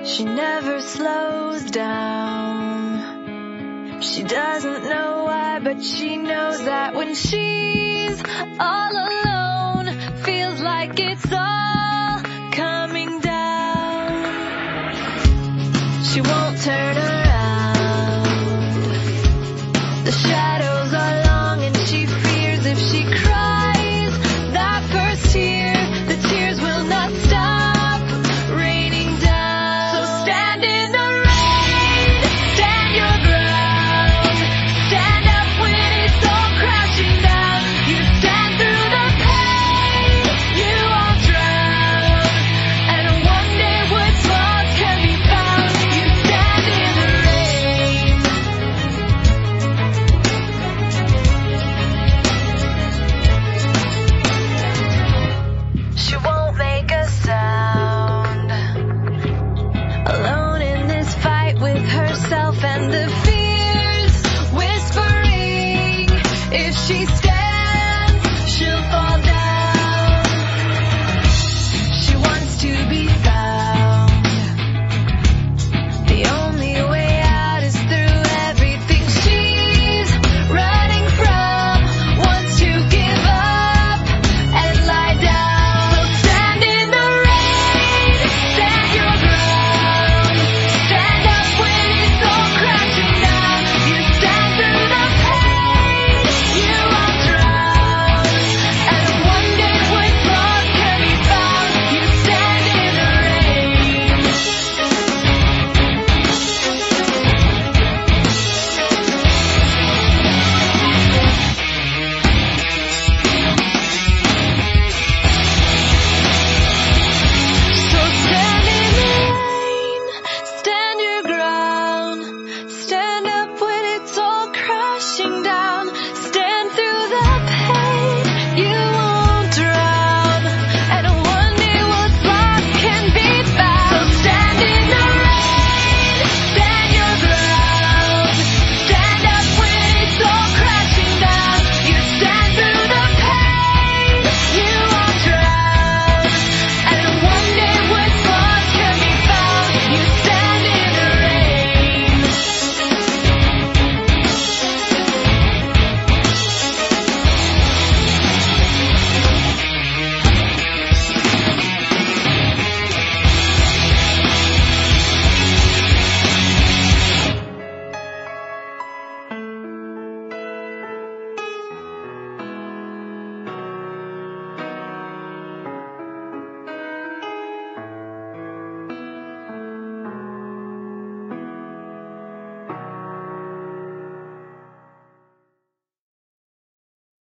She never slows down. She doesn't know why, but she knows that when she's all alone, feels like it's all coming down. She won't turn around. The shadows are long and she fears if she cries that first tear, the tears will not stop raining down. So stand in the rain, stand your ground, stand up when it's all crashing down. You stand through the pain, you all drown, and one day what's lost can be found. You stand in the rain. She won't make a sound, alone in this fight with herself and the fears whispering. If she stands, she'll fall down. She wants to be found. The only way out is through everything she's running from. Wants to give up and lie down. So stand in the rain, stand your ground, stand up when it's all crashing down. You stand through the pain, you all drown, and one day what's lost can be found. You stand in the rain. So stand in the rain, stand your ground, stand up when it's all crashing down.